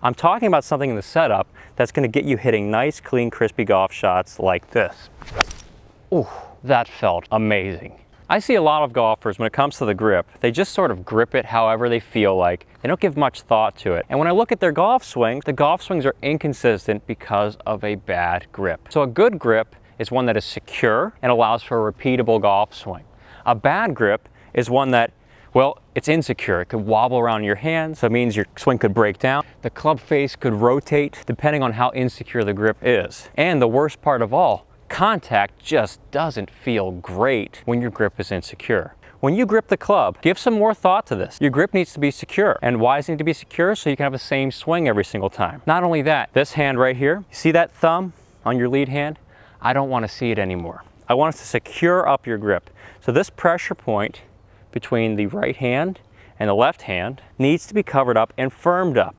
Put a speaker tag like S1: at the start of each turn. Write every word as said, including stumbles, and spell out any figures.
S1: I'm talking about something in the setup that's going to get you hitting nice, clean, crispy golf shots like this. Ooh, that felt amazing. I see a lot of golfers, when it comes to the grip, they just sort of grip it however they feel like. They don't give much thought to it. And when I look at their golf swings, the golf swings are inconsistent because of a bad grip. So a good grip is one that is secure and allows for a repeatable golf swing. A bad grip is one that, well, it's insecure. It could wobble around your hand, so it means your swing could break down. The club face could rotate depending on how insecure the grip is. And the worst part of all, contact just doesn't feel great when your grip is insecure. When you grip the club, give some more thought to this. Your grip needs to be secure. And why does it need to be secure? So you can have the same swing every single time. Not only that, this hand right here, you see that thumb on your lead hand? I don't want to see it anymore. I want us to secure up your grip. So this pressure point between the right hand and the left hand needs to be covered up and firmed up.